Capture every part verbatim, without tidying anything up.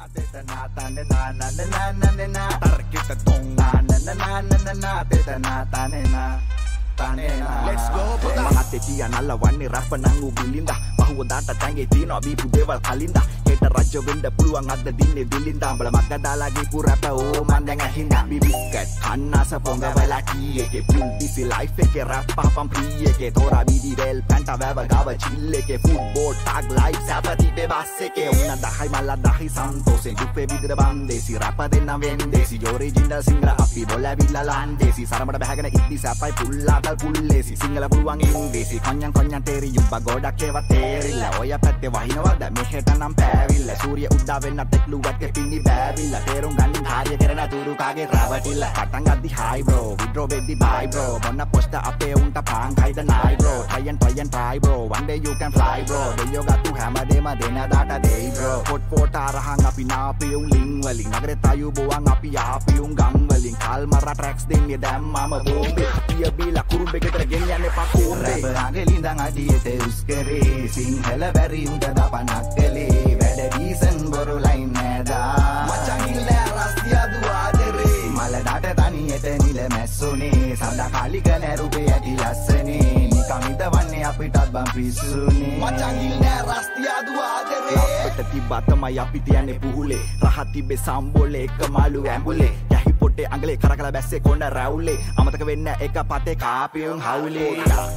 Let's go mga tetiya nalawanni rap nangu bilinda bahudata tange tino bipu deval kalinda heta raja wenda puluwan adda dinne bilinda ambala magga dalage purapa o mandanga hinda bibiskat kanna sa ponga wala kiyeke full busy life eke rap papam priyeke tora bidi bel panta wava gava chilleke football tag life sapati be basseke unna dahai malla dahi santose guppe bidira bandesi rapa denna vendesi original singra api bola villa landesi saramada bahagana iddi sapai pulla පුල්ලේසි Sinhala පුළුවන් ඉංග්‍රීසි කොඤ්ඤම් කොඤ්ඤම් තේරි යුබ්බා ගොඩක් ඒවා තේරිලා ඔය පැත්තේ වහිනවද මෙහෙට නම් පෑවිල්ලා සූර්ය උදා වෙන්න තෙක්ලුවත් පින්නි බෑවිල්ලා තේරුම් ගන්න කාර්ය කරන තුරු කාගේ රවටිල්ලා පටන් ගද්දි හයි බ්‍රෝ විඩ්‍රෝ වෙද්දි බයි බ්‍රෝ මොන්න පොස්ට අපේ උන්ට පාංකයිද නයි bro try and try and try bro one day you can fly bro දෙයෝ ගත්තු හැමදේම දෙන දාට දෙයි bro පොට් පොට අරහන් අපි නාපි උන් ලින් වලින් නගරේ තයු බොවන් අපි ආපි උන් ගම් වලින් කල්මර ට්‍රැක්ස් දෙන්නේ දැම්මම බෝම්බේ පිය බීලා කුරුම්බෙකට ගෙනියන්නේ පකුම්බේ රාගෙලින්දන් අඩියට උස්කරේ සිංහල බැරි උන්ට දපනක් කලේ වැඩ ඩීසන් බොරු ලයින් නෑදා මචං ඉල්ල රස්තිය දුආදරේ මලඩට තනියට නිල මැස්සුනේ සඳ කාලික නැරුපේ ඇති ලස්සනේ නිකම් ඉදවන්නේ අපිටත් බම් පිස්සුනේ මචං ඉල්ල රස්තිය දුආදරේ අපිට තිබ්බා තමයි අපි තියන්නේ පුහුලේ රහ තිබ්බේ සම්බෝලේ එක මාළු ඇඹුලේ යහි පොටේ අඟලේ කරකලා බැස්සේ කොණ්ඩ රැවුලේ අමතක වෙන්න එක පතේ කාපියුන් හවුලේ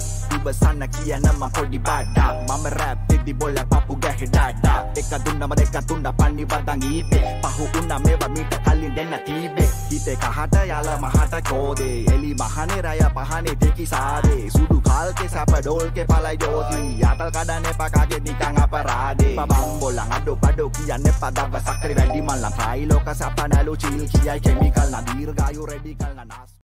ඉබසන්න කියන මම පොඩි බඩා මම රැප් දෙදි බොල පපු ගැහි ඩඩා එක දුන්නම දෙක තුන්න පන්නි වදන් ඊපේ පහු උන්න මේව මීට කලින් දෙන්න තීබේ හිතේ කහට යල මහට කෝදේ එලි මහනේ රය පහනේ දෙකි සාදේ සුදු කාල්කේ සප ඩෝල්කේ පලයි ජෝති යතල් කඩන්නේ පකාගේ නිකන් අපරාදේ බබම් බොලන් අඩෝ බඩෝ කියන්නේ පදව සක්‍රි වැඩි මල්ලන් ප්‍රයි ලෝක සපනලු චිල් කියයි කෙමිකල් නා දීර්ඝායු රෙඩිකල් නා